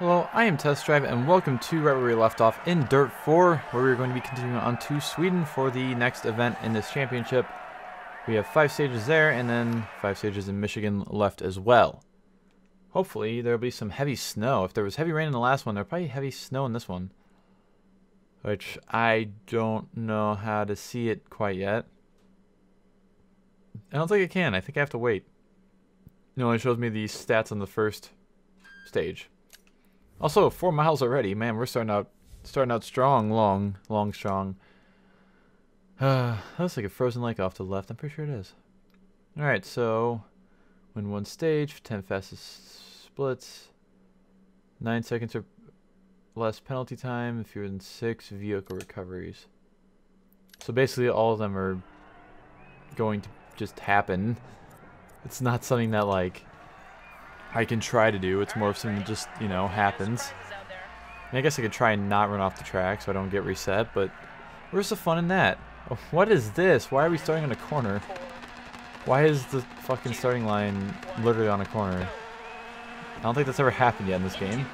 Hello, I am Test Drive, and welcome to right where we left off in Dirt 4, where we're going to be continuing on to Sweden for the next event in this championship. We have 5 stages there, and then 5 stages in Michigan left as well. Hopefully, there will be some heavy snow. If there was heavy rain in the last one, there'll probably be heavy snow in this one. Which, I don't know how to see it quite yet. I don't think I can. I think I have to wait. It only shows me the stats on the first stage. Also, 4 miles already. Man, we're starting out strong, long strong. That looks like a frozen lake off to the left. I'm pretty sure it is. Alright, so win 1 stage, 10 fastest splits, 9 seconds or less penalty time if you're in 6 vehicle recoveries. So basically all of them are going to just happen. It's not something that, like, I can try to do. It's more of something that just, you know, happens. And I guess I could try and not run off the track so I don't get reset, but where's the fun in that? Oh, what is this? Why are we starting on a corner? Why is the fucking starting line literally on a corner? I don't think that's ever happened yet in this game.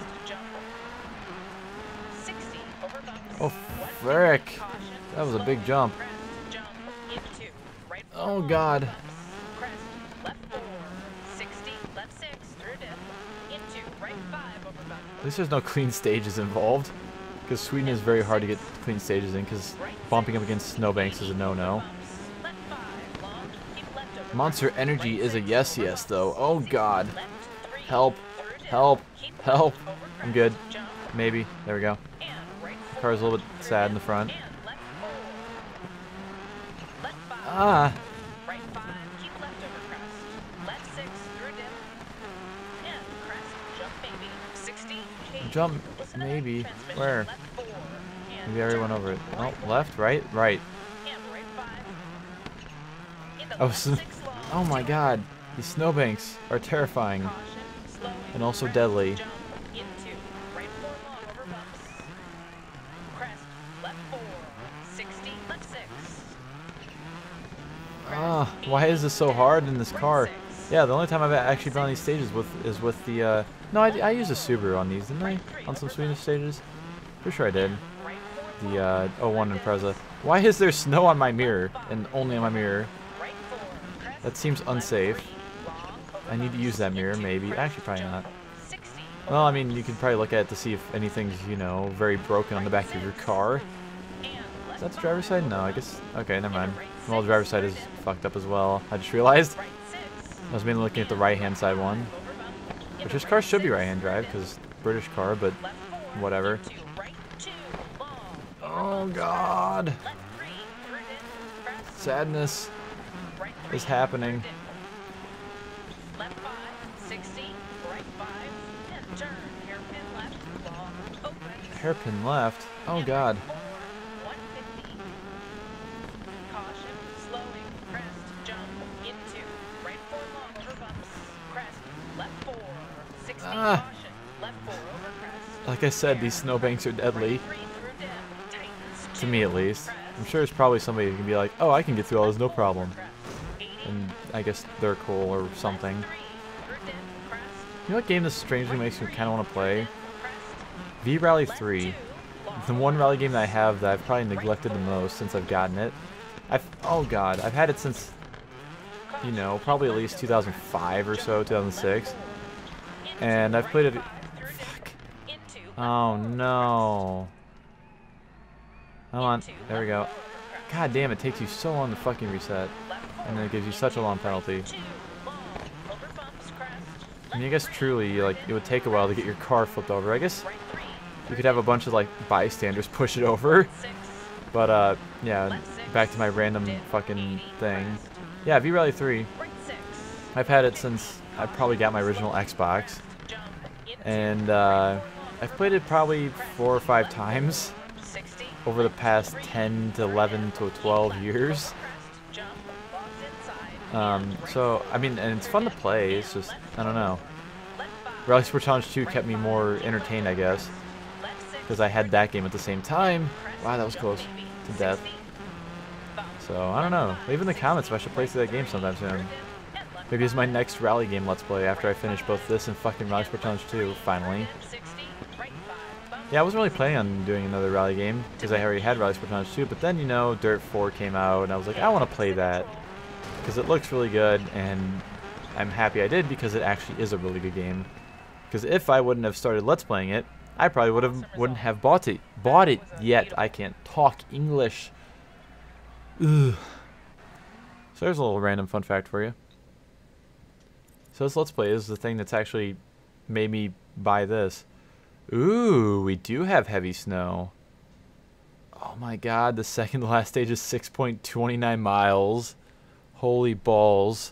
Oh, frick. That was a big jump. Oh, God. At least there's no clean stages involved, because Sweden is very hard to get clean stages in, because bumping up against snowbanks is a no-no. Monster Energy is a yes though. Oh God. Help. Help. Help. I'm good. Maybe. There we go. The car's a little bit sad in the front. Ah. Jump, maybe. Where? Maybe I already went over it. Oh, left, right, right. Oh my God. These snowbanks are terrifying. And also deadly. Ah, why is this so hard in this car? Yeah, the only time I've actually been on these stages is with the, no, I used a Subaru on these, didn't I? On some Swedish stages? Pretty sure I did. The, 01 Impreza. Why is there snow on my mirror? And only on my mirror? That seems unsafe. I need to use that mirror, maybe. Actually, probably not. Well, I mean, you can probably look at it to see if anything's, you know, very broken on the back of your car. Is that the driver's side? No, I guess. Okay, never mind. Well, the driver's side is fucked up as well. I just realized. I was mainly looking at the right-hand side one. Which this car should be right-hand drive, because British car, but whatever. Oh, God. Sadness is happening. Hairpin left? Oh, God. Ah. Like I said, these snowbanks are deadly. To me, at least. I'm sure there's probably somebody who can be like, oh, I can get through all this, no problem. And I guess they're cool or something. You know what game this strangely makes me kind of want to play? V-Rally 3. The one rally game that I have that I've probably neglected the most since I've gotten it. Oh God, I've had it since, you know, probably at least 2005 or so, 2006. And I've played it. Fuck. Oh no. Come on. There we go. God damn, it takes you so long to fucking reset. And then it gives you such a long penalty. I mean, I guess truly, like, it would take a while to get your car flipped over. I guess you could have a bunch of, like, bystanders push it over. But, yeah, back to my random fucking thing. Yeah, V-Rally 3. I've had it since I probably got my original Xbox. And, I've played it probably 4 or 5 times over the past 10 to 11 to 12 years. So, I mean, and it's fun to play, it's just, I don't know. Rally Sport Challenge 2 kept me more entertained, I guess. Because I had that game at the same time. Wow, that was close to death. So, I don't know. Leave in the comments if I should play through that game sometime soon. Maybe it's my next rally game let's play after I finish both this and fucking Rally Sport Challenge 2, finally. Yeah, I wasn't really planning on doing another rally game, because I already had Rally Sport Challenge 2, but then, you know, Dirt 4 came out, and I was like, I want to play that, because it looks really good, and I'm happy I did, because it actually is a really good game. Because if I wouldn't have started Let's Playing it, I probably wouldn't have bought it yet. I can't talk English. Ugh. So there's a little random fun fact for you. So this Let's Play is the thing that's actually made me buy this. Ooh, we do have heavy snow. Oh my god, the second to last stage is 6.29 miles. Holy balls.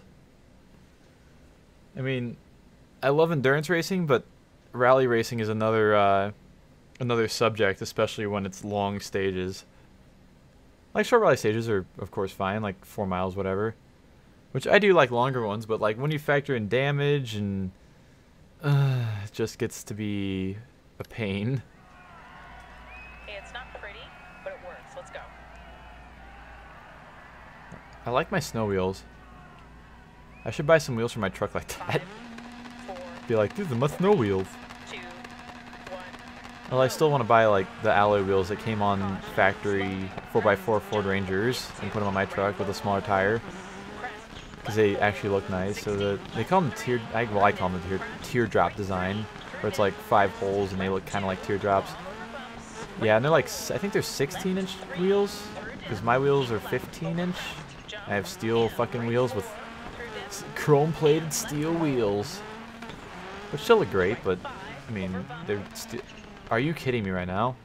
I mean, I love endurance racing, but rally racing is another subject, especially when it's long stages. Like, short rally stages are, of course, fine, like 4 miles, whatever. Which I do like longer ones, but like when you factor in damage and it just gets to be a pain. Hey, it's not pretty, but it works. Let's go. I like my snow wheels. I should buy some wheels for my truck like that. 5, 4, Be like, these are my snow wheels. 2, 1. Well, I still want to buy like the alloy wheels that came on factory 4x4 Ford Rangers and put them on my truck with a smaller tire. Because they actually look nice. So they call them I call them the teardrop design, where it's like 5 holes and they look kind of like teardrops. Yeah, and they're like, I think they're 16-inch wheels, because my wheels are 15-inch. I have steel fucking wheels with chrome-plated steel wheels, which still look great, but I mean, they're still. Are you kidding me right now?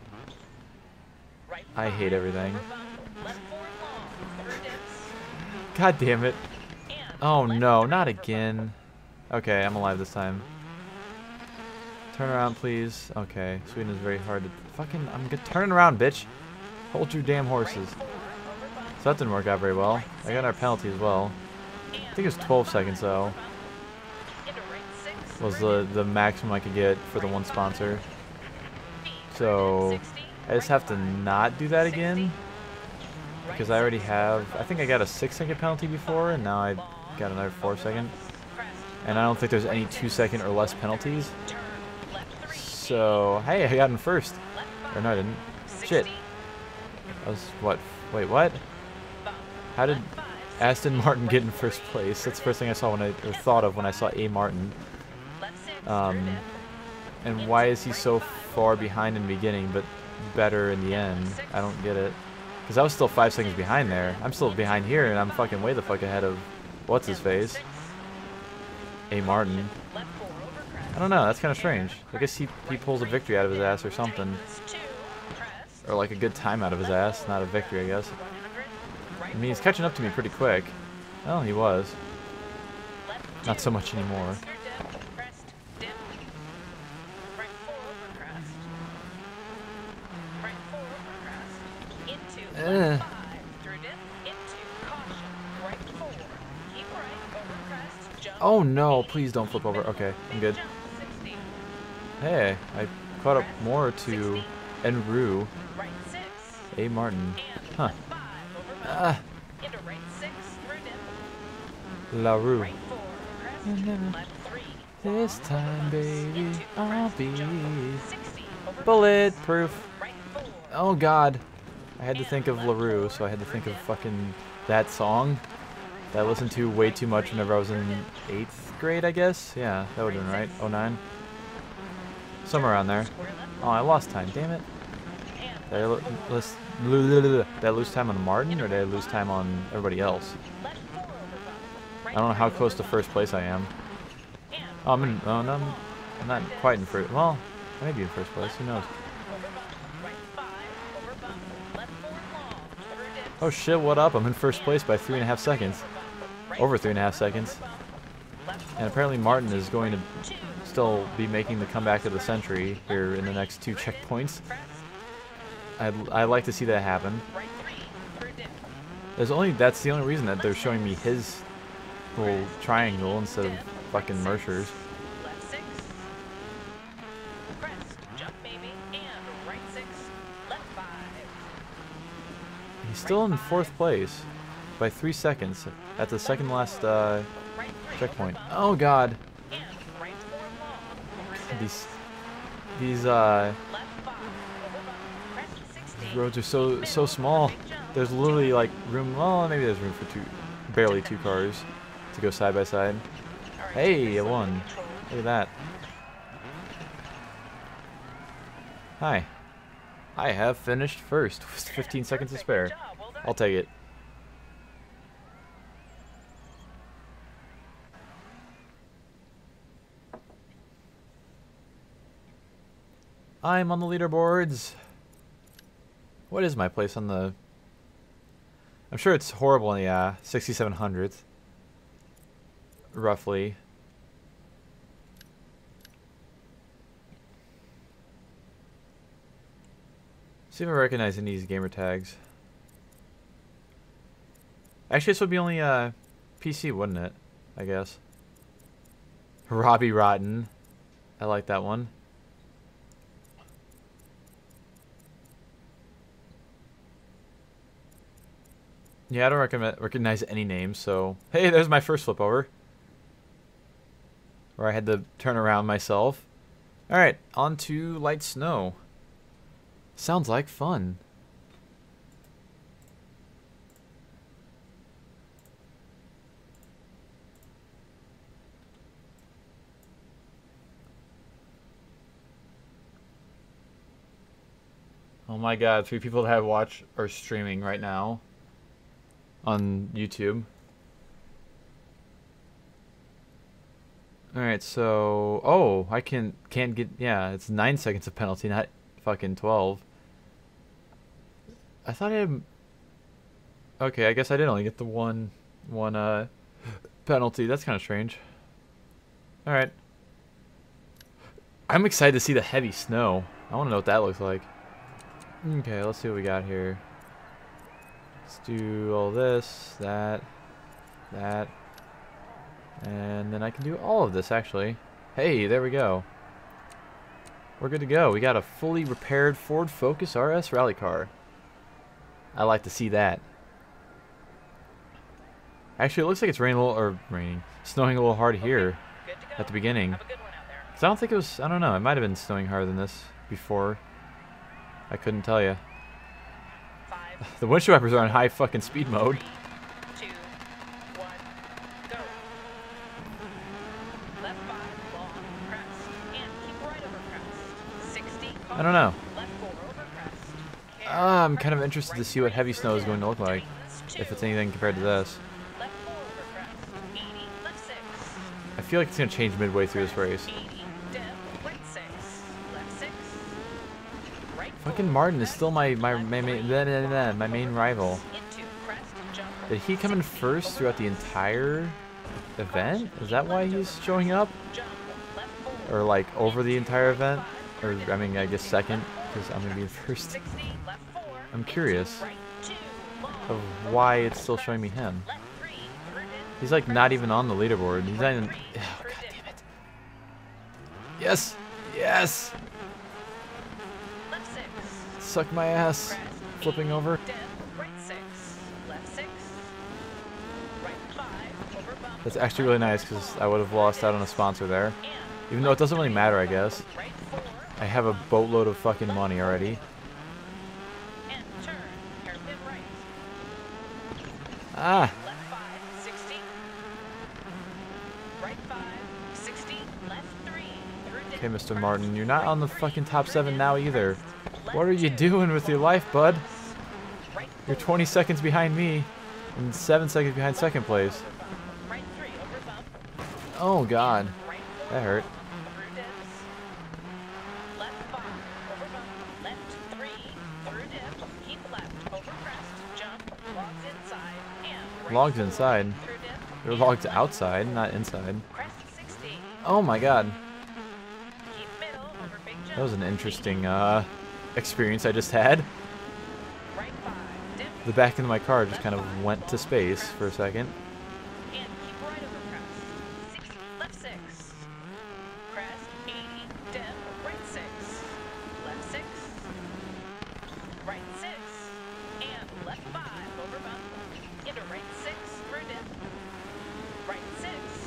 I hate everything. God damn it. Oh no, not again. Okay, I'm alive this time. Turn around, please. Okay, Sweden is very hard to fucking. I'm good. Turn around, bitch. Hold your damn horses. So that didn't work out very well. I got our penalty as well. I think it was 12 seconds though. Was the maximum I could get for the one sponsor. So I just have to not do that again, because I already have. I think I got a 6-second penalty before, and now I got another 4-second. And I don't think there's any 2-second or less penalties. So hey, I got in first. Or no, I didn't. Shit. I was what? Wait, what? How did Aston Martin get in first place? That's the first thing I saw thought of when I saw A. Martin. And why is he so far behind in the beginning, but better in the end? I don't get it. Because I was still 5 seconds behind there. I'm still behind here, and I'm fucking way the fuck ahead of what's his face? A. Martin. I don't know. That's kind of strange. I guess he pulls a victory out of his ass or something, or like a good time out of his ass, not a victory, I guess. I mean, he's catching up to me pretty quick. Well, he was. Not so much anymore. Oh no, please don't flip over. Okay, I'm good. Hey, I caught up more to Enru. A. Martin. Huh. La Rue. This time, baby, I'll be bulletproof. Oh god. I had to think of LaRue, so I had to think of fucking that song that I listened to way too much whenever I was in 8th grade, I guess? Yeah, that would have been right. 09? Somewhere around there. Oh, I lost time, damn it. Did I lose time on Martin, or did I lose time on everybody else? I don't know how close to first place I am. Oh, I'm not quite in first. Well, I may be in first place, who knows? Oh shit, what up? I'm in first place by 3.5 seconds. Over 3.5 seconds. And apparently Martin is going to still be making the comeback of the century here in the next 2 checkpoints. I'd like to see that happen. That's the only reason that they're showing me his little triangle instead of fucking Mercer's. He's still in 4th place by 3 seconds at the second last Right 3 Checkpoint. over bump. Oh god. And right 4 long. Over dip. These Left 5 over bump. Crest 60. roads are Keep so middle small. over big jump. There's literally like room. Well, maybe there's room for barely two cars to go side by side. All right, Hey, take I this over won. control. Look at that. Hi. I have finished first with 15 seconds to Perfect, spare. good job, well done. I'll take it. I'm on the leaderboards. What is my place on the... I'm sure it's horrible in the 6700th. Roughly. See if I recognize any of these gamer tags. Actually, this would be only PC, wouldn't it? I guess. Robbie Rotten. I like that one. Yeah, I don't recognize any names, so... Hey, there's my first flip over. Where I had to turn around myself. Alright, on to light snow. Sounds like fun. Oh my god, 3 people that I watch are streaming right now on YouTube. Alright, so... Oh, I can't get... Yeah, it's 9 seconds of penalty, not fucking 12. I thought I had... Okay, I guess I did only get the one penalty. That's kind of strange. Alright. I'm excited to see the heavy snow. I want to know what that looks like. Okay, let's see what we got here. Let's do all this, that, and then I can do all of this, actually. Hey, there we go. We're good to go. We got a fully repaired Ford Focus RS rally car. I like to see that. Actually, it looks like it's snowing a little hard here Good to go. at the beginning. Have a good one out there. 'Cause I don't think it was, I don't know, it might have been snowing harder than this before. I couldn't tell you. 5, The windshield wipers are on high fucking speed mode. 3, 2, 1, go. Left 5, long, crest, and keep right over crest. 60, I don't know. left 4 over crest. I'm kind of interested to see what heavy snow is going to look like. Tightens If it's 2, anything compared to this. left 4 over crest. 80, left 6. I feel like it's going to change midway through this race. 80, dip, right 6, left 6. Right Fucking 4, Martin is left, still my left main 3, my main rival. into crest, jump, Did he come in 60 first over throughout the bumps. entire event? Caution, Is that keep why left he's over showing crest, up? jump, left 4, Or like over the entire event? Or right I mean, I guess 5, second, left because I'm going to be in first. 60, left 4, I'm into curious right 2, long, of why it's still showing me him. left 3, through dip, He's like not even on the leaderboard. He's not even... right 3, Oh, through god dip, damn it. Yes! Yes! left 6, Suck my ass. crest, Flipping 80, over. dip, right 6, left 6, right 5, over bump, That's actually really nice because I would have lost out on a sponsor there. and Even though it doesn't really matter, I guess. right 4, I have a boatload of fucking money already. and turn, hairpin right, Ah! left 5, 60, right 5, 60, left 3, through dip, Okay, Mr. crest, Martin, you're not on the right fucking 3, top through 7 dip, now either. crest, What are left you 2, doing with your life, bud? right You're 4, 20 seconds behind me and 7 seconds behind second place. over bump, right 3, over bump, Oh god, right 4, that hurt. through dips, left 5, over bump, left 3, through dip, keep left, over crest, jump, logs inside, and right Logs 4, inside. through dip, You're and logged right outside, 4, not inside. crest 60, Oh my god. keep middle, over big jump, That was an interesting experience I just had. right 5, dip, The back end of my car just kind of went to space for a second. and keep right over crest, 60, left 6, crest, 80, dip, right 6, left 6, right 6, and left 5, over bump, into right 6, through dip, right 6,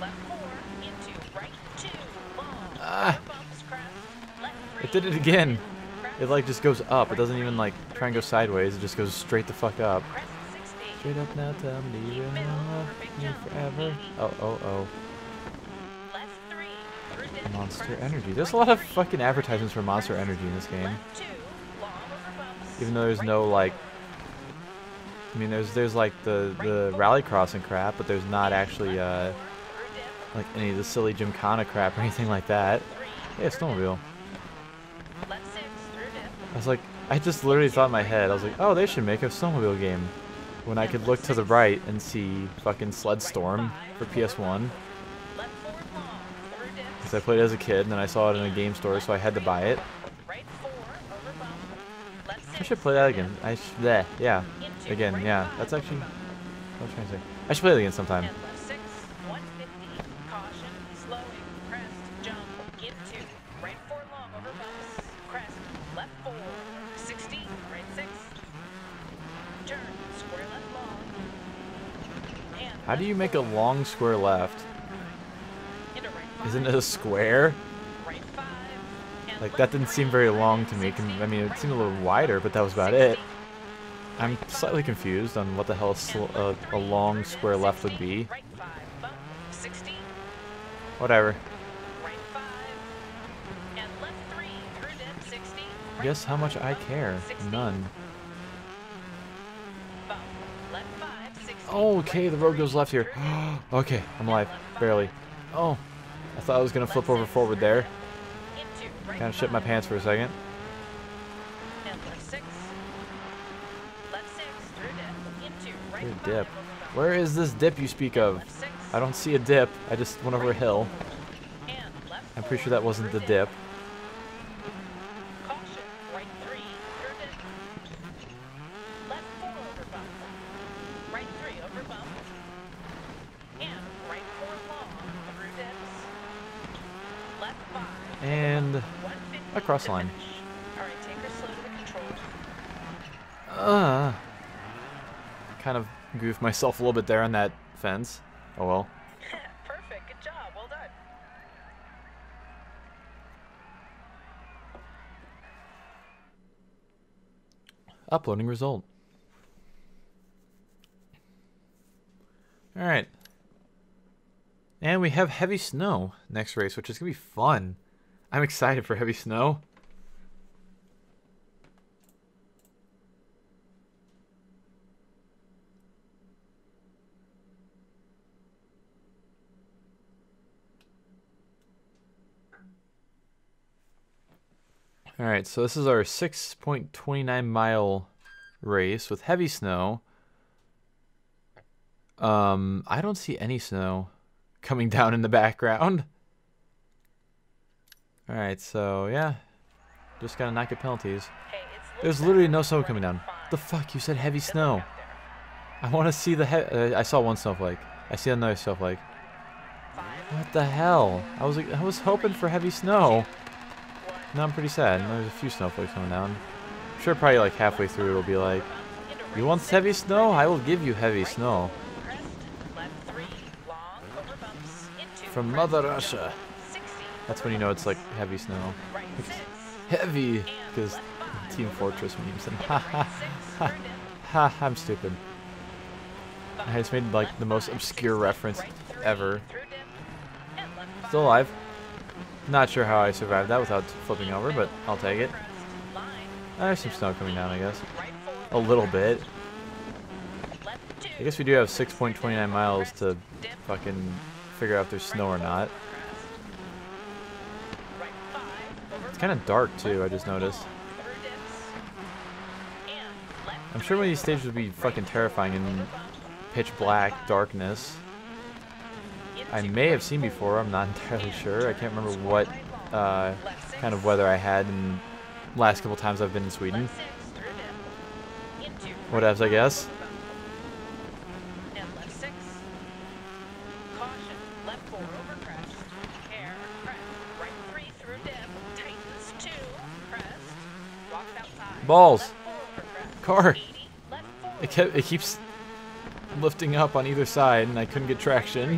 left 4 into right 2 long. Ah. Over bumps, crest. Left 3. It did it again. crest, It like just goes up. It doesn't even like try and go sideways. It just goes straight the fuck up. crest 60. Straight up now, tell me you will love me forever. Oh, oh, oh. Left 3 through dip, Monster crest. Energy. There's a Right lot of 3, fucking advertisements for Monster crest. Energy in this game. Left 2 long over bumps. Even though there's right no 4, like, I mean there's like the Rallycross and crap, but there's not actually through dip, like any of the silly Gymkhana crap or anything like that. 3 Yeah, snowmobile. left 6 through dip. I was like, I just literally thought in my head, I was like, oh, they should make a snowmobile game. When I could look to the right and see fucking Sledstorm for PS1. Left 4 long through dip. Because I played it as a kid and then I saw it in a game store, so I had to buy it. Right 4 over bump. Left 6 I should play that again. Bleh, yeah. into Again, right yeah. 5 That's actually what I was trying to say. I should play it again sometime. and left 6 150 caution slowing crest jump into right 4 long over bumps crest left 4 60 right 6 turn square left long and How do you make a long square left? into right 5 Isn't it a square? right 5 and Like, left that didn't 3 seem very long to me. 60, I mean, it seemed a little wider, but that was about 60, it. I'm slightly confused on what the hell a long square left would be. right 5 bump 60 Whatever. right 5 and left 3 through dip 60 Guess how much I care. 60, None. bump left 5 60 Okay, the road goes left here. Okay, I'm alive. Barely. Oh, I thought I was gonna flip over forward there. into right Kind of shit my 5, pants for a second. and left 6 through dip into right Through 5 dip. over bump. Where is this dip you speak of? Left 6 I don't see a dip. I just went over a hill. and left I'm pretty 4 sure that wasn't the through dip. Caution, right 3 through dip. Left 4 over bump. Right 3 over bump. And right 4 long through dips. Left 5. And 150 across to line. finish. All right, take her slow to the control. Kind of goofed myself a little bit there on that fence. Oh well. Perfect. Good job. Well done. Uploading result. Alright. And we have heavy snow next race, which is going to be fun. I'm excited for heavy snow. Alright, so this is our 6.29 mile race with heavy snow. I don't see any snow coming down in the background. Alright, so yeah. Just gotta not get penalties. Hey, There's literally no snow coming down. The fuck? You said heavy snow. I want to see the I saw one snowflake. I see another snowflake. What the hell? I was hoping for heavy snow. Now I'm pretty sad. There's a few snowflakes coming down. I'm sure probably like halfway through it'll be like, you want heavy snow? I will give you heavy snow. From Mother Russia. That's when you know it's like heavy snow. Heavy! Because Team Fortress memes and ha ha ha ha, I'm stupid. I just made like the most obscure reference ever. Still alive. Not sure how I survived that without flipping over, but I'll take it. There's some snow coming down, I guess. A little bit. I guess we do have 6.29 miles to fucking figure out if there's snow or not. It's kind of dark too, I just noticed. I'm sure one of these stages would be fucking terrifying in pitch black darkness. I may have seen before, I'm not entirely sure. I can't remember what kind of weather I had in the last couple times I've been in Sweden. Whatevs, I guess. Balls! Car! It keeps lifting up on either side and I couldn't get traction.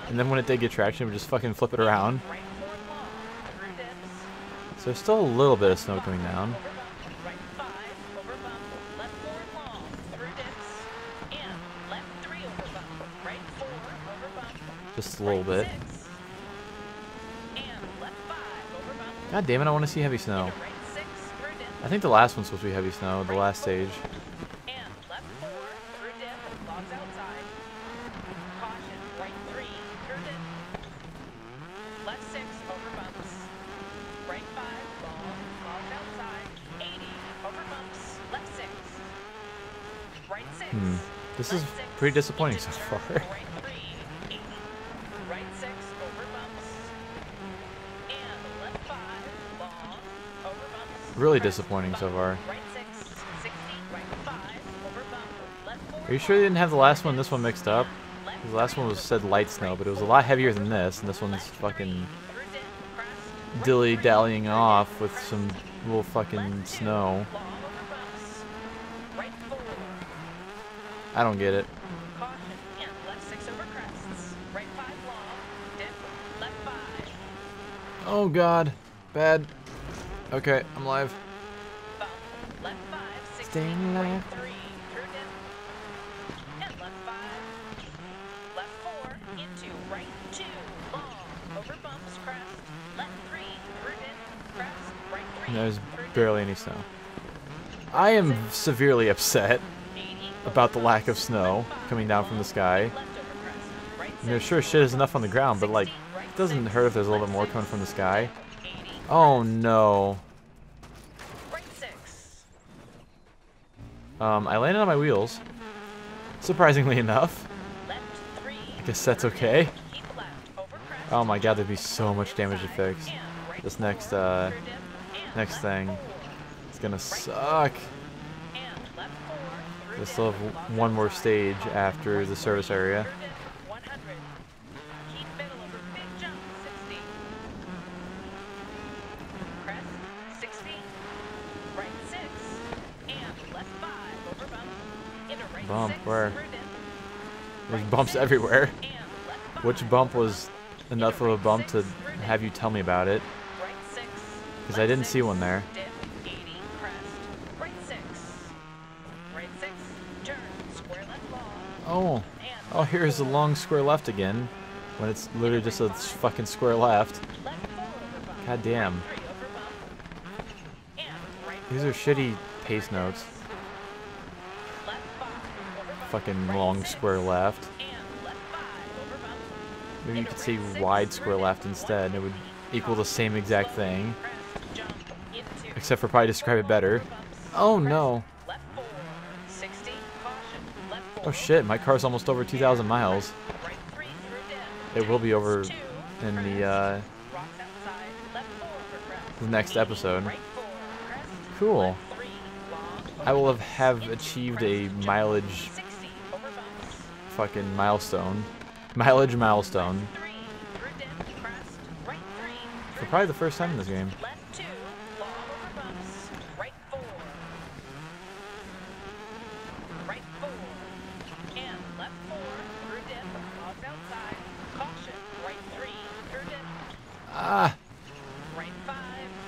And then when it did get traction, we just fucking flip it around. Right 4 long. Through dips. So there's still a little bit of snow coming down. Over bump. Right 5. Over bump. Left 4 long. Through dips. And left 3 over bump. Right 4. Over bump. Just a little Right bit. 6. And left 5. Over bump. God damn it, I want to see heavy snow. Into right 6. Through dip. I think the last one's supposed to be heavy snow, the last stage. And left 4. Through dip. Logs outside. Caution. Right 3. Through dip. Left 6. Over bumps. Right 5. Long. Logs outside. 80. Over bumps. Left 6. Right 6. This is Left 6, pretty disappointing into so turn, far. Right 3. 80. Right 6. Over bumps. And left 5. Long. Over bumps. Really Crest, disappointing so bump. far. Right 6. 60. Right 5. Over bump. Left 4. Are you sure they didn't have the last one and this one mixed up? Left 'Cause the last 3 one was over said bump. light snow, Right but it was a 4. lot heavier than this, and this one's Left fucking 3. Through dip. Crest. Right 3. dilly-dallying off with Crest. some little fucking Left 2. snow. Long over bumps. Right 4. I don't get it. Caution. And left 6 over crests. Right 5 long. Dip. Left 5. Oh god. Bad. Okay, I'm live. Bump. Left 5. 60. Staying Right alive. 3. Through dip. And left 5. Left 4. Into right 2. Long. Over bumps. Crest. Left 3. Through dip. Crest. Right 3. There's through dip. barely any snow. I am severely upset 80. about the lack of snow coming down from the sky. Left over crest. Right And there 6. sure shit is enough on the ground, but like, 60. Right it doesn't 6. hurt if there's a little bit Left more 6. coming from the sky. 80. Oh no. Right 6. I landed on my wheels. Surprisingly enough. Left 3. Guess that's okay. Keep left over crest. Oh my god, there'd be so much damage to fix. And right This 4. next, Through dip. And next left thing. 4. It's gonna suck. And left 4. Through They dip. still have Logs one more outside. stage after the service area. Through dip. 100. Keep middle over big jump. 60. Crest. 60. Right 6. And left 5 over bump. Into right Bump, 6. where? Through dip. There's Right bumps 6, everywhere. And left 5. Which bump was enough of a bump to have you tell me about it? Right 6. 'Cause I didn't see one there. Dip. 80. Crest. Right 6. Right 6. Turn. Square left long. Oh. And Oh, here's the long square left again. When it's literally just a fucking square left. left 4 over bump. God damn. Right 3 over bump. And right These 4 are shitty pace notes. Left 5 over bump. Fucking Right long 6. square left. And left 5 over bump. Maybe you Into could say right 6 wide through square dip. left instead. It would equal the same exact thing. Crest. Jump. Into. Except for probably describe it better. Over bumps. Oh Crest. no. Left 4. 60. Caution. Left 4. Oh shit, my car's almost over 2,000 miles. Right 3 through dip. It will be over 2. in Crest. the Rocks outside. Left 4 for crest. the next 80. episode. Right 4. Crest. Cool. Left 3. Long. I will over have bumps. Into achieved crest. a Jump. mileage 60 over bumps. fucking milestone. Mileage milestone. 3 through dip. Crest. Right 3 For through probably dip. the first time in this game. Left 2. Long over bumps. Right 4. Right 4. And left 4 through dip. Logs outside. Caution. Right 3 through dip. Ah! Right 5.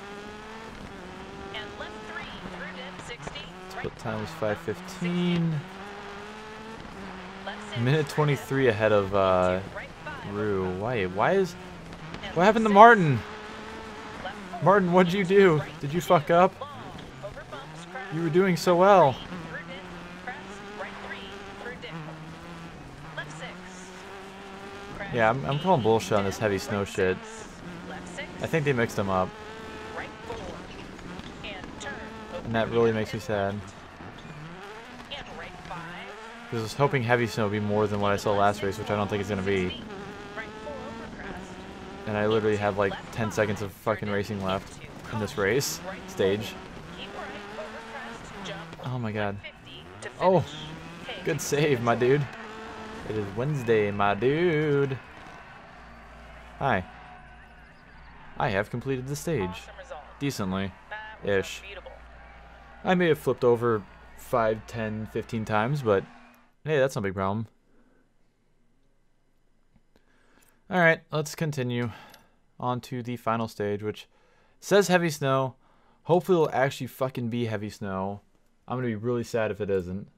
And left 3 through dip. 60. Right Split time was 4, 5:15. left 6 Minute through 23 dip. ahead of Right 5 Rue. over bump. Why is And what happened to left 6, Martin? left 4, Martin, what'd you do? right Did you 2, fuck up? long, over bumps, crest, You were doing so well. through dip, crest, right 3 through dip. Left 6. Crest, Yeah, I'm calling bullshit on this dip, heavy snow right shit. 6, left 6, I think they mixed them up, right 4, and turn. and that really makes me sad. And right 5. Because I was hoping heavy snow would be more than what I saw last race, which I don't think it's gonna be. Right 4 over crest. And I literally have like 10 seconds of fucking racing left in this race stage. Keep right over crest, jump. Oh my god. 50 to Oh, finish. Pig. good save, my dude. It is Wednesday, my dude. Hi. I have completed the stage. Awesome result. Decently. That was Ish. unbeatable. I may have flipped over 5, 10, 15 times, but hey, that's no big problem. Alright, let's continue on to the final stage, which says heavy snow. Hopefully it'll actually fucking be heavy snow. I'm gonna be really sad if it isn't.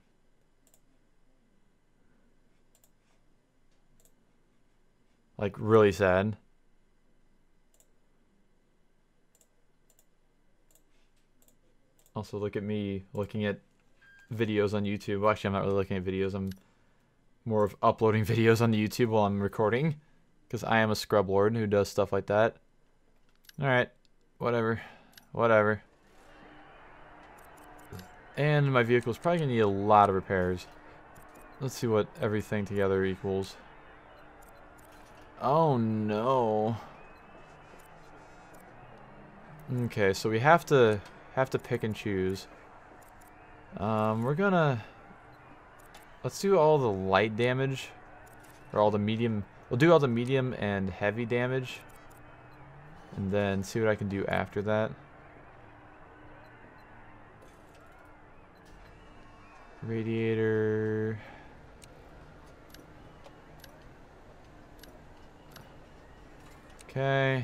Like, really sad. Also, look at me looking at videos on YouTube. Well, actually, I'm not really looking at videos. I'm more of uploading videos on YouTube while I'm recording. Because I am a scrub lord who does stuff like that. Alright. Whatever. Whatever. And my vehicle's probably going to need a lot of repairs. Let's see what everything together equals. Oh no. Okay, so we have to pick and choose. We're gonna... Let's do all the light damage. Or all the medium... We'll do all the medium and heavy damage. And then see what I can do after that. Radiator... Okay.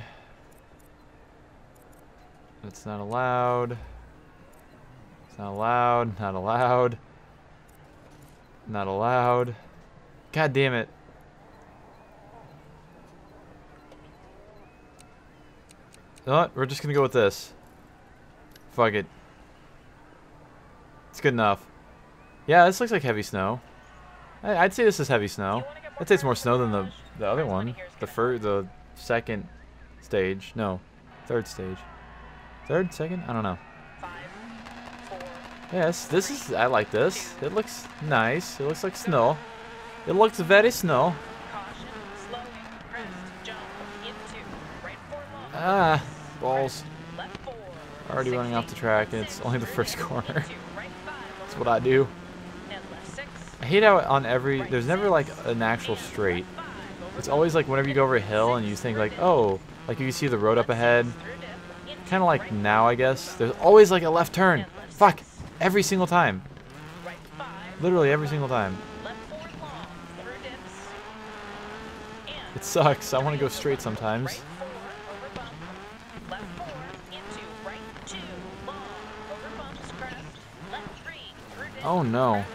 That's not allowed. It's not allowed. Not allowed. Not allowed. God damn it. You know what? We're just gonna go with this. Fuck it. It's good enough. Yeah, this looks like heavy snow. I'd say this is heavy snow. I'd say it's more snow than the other one. The second stage. No. Third stage. Third? Second? I don't know. 5, 4, Yes, this is... I like this. It looks nice. It looks like snow. It looks very snow. caution, slowing, crest, jump, into, right 4 long. Ah, balls. Left 4. Already running off the 60, track and left it's 6, only the through first dip, corner. into, right 5, That's over what I do. and left 6. I hate how on every... There's never like an actual straight. It's always like whenever you go over a hill and you think like, oh, like you can see the road up ahead. Kind of like now, I guess. There's always like a left turn. Fuck. Every single time. Right 5. Literally every single time. Left 4 long, through dips. And It sucks. I want to go straight sometimes. right 4, over bump. Left 4, into, right 2, long, over bumps, crest. Left 3, through dip. Oh no. crest,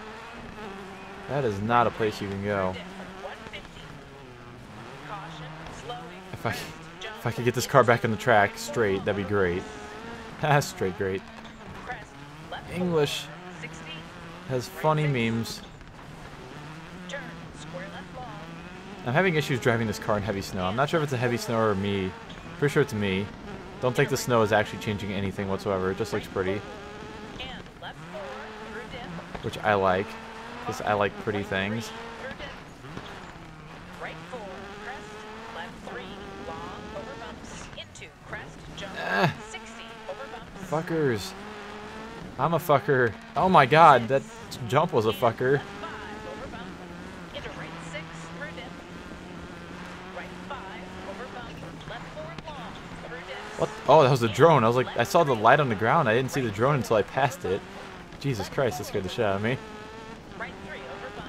That is not a place you can go. dip, 150. Caution, slowing, If I crest, jump, if I could get this car back on the track straight, that'd be great. That's straight great. crest, left 4, English 60. has funny memes. Turn, square left long. I'm having issues driving this car in heavy snow. I'm not sure if it's a heavy snow or me. Pretty sure it's me. Don't think the snow is actually changing anything whatsoever. It just looks pretty, And left 4, through dip. which I like, because I like pretty things. Through dip. Right 4, crest. Left 3, long, over bumps. Into, crest, jump. Ah. 60, over bumps. Fuckers. I'm a fucker. Oh my god, that jump was a fucker. Left 5, over bump. Into right 6, through dip. Right 5, over bump. Left 4, long, through dip. What? Oh, that was a drone. I was like, I saw the light on the ground. I didn't see the drone until I passed it. Jesus Christ, that scared the shit out of me. Right 3, over bump.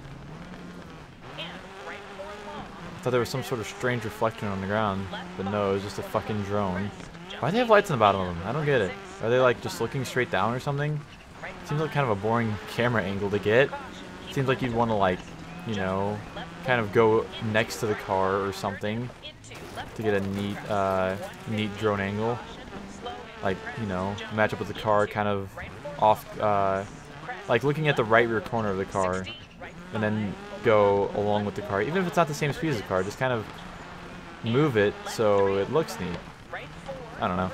And right 4, long. I thought there was some sort of strange reflection on the ground, but no, it was just a fucking drone. Why do they have lights on the bottom of them? I don't get it. Are they like just looking straight down or something? Seems like kind of a boring camera angle to get. Seems like you'd want to like, you know, kind of go next to the car or something to get a neat drone angle. Like, you know, match up with the car kind of off, like looking at the right rear corner of the car and then go along with the car. Even if it's not the same speed as the car, just kind of move it so it looks neat. I don't know.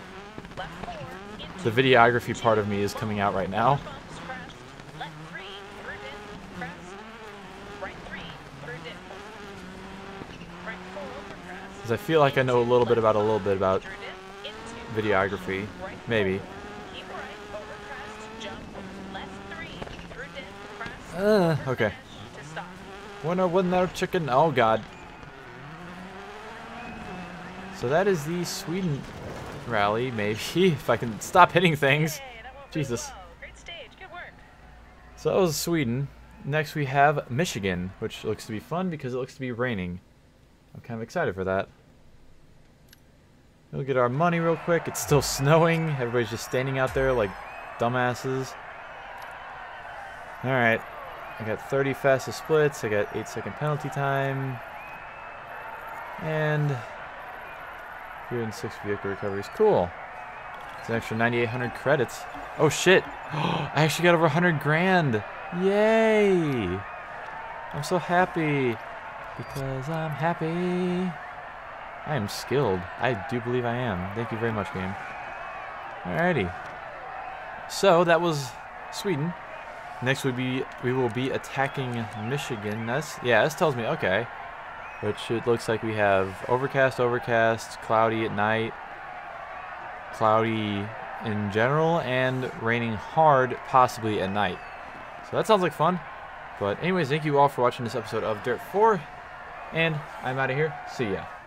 The videography part of me is coming out right now. Because I feel like I know a little bit about videography. Maybe. Okay. Winner chicken. Oh god. So that is the Sweden rally, maybe, if I can stop hitting things. Jesus. So that was Sweden. Next we have Michigan, which looks to be fun because it looks to be raining. I'm kind of excited for that. We'll get our money real quick. It's still snowing. Everybody's just standing out there like dumbasses. Alright. I got 30 fastest splits. I got 8-second penalty time. And 306 vehicle recoveries. Cool. It's an extra 9,800 credits. Oh shit! I actually got over 100 grand! Yay! I'm so happy. Because I'm happy. I am skilled. I do believe I am. Thank you very much, game. Alrighty. So that was Sweden. Next we will be attacking Michigan. This tells me okay. Which it looks like we have overcast, cloudy at night, cloudy in general, and raining hard possibly at night. So that sounds like fun. But anyways, thank you all for watching this episode of Dirt 4. And I'm out of here. See ya.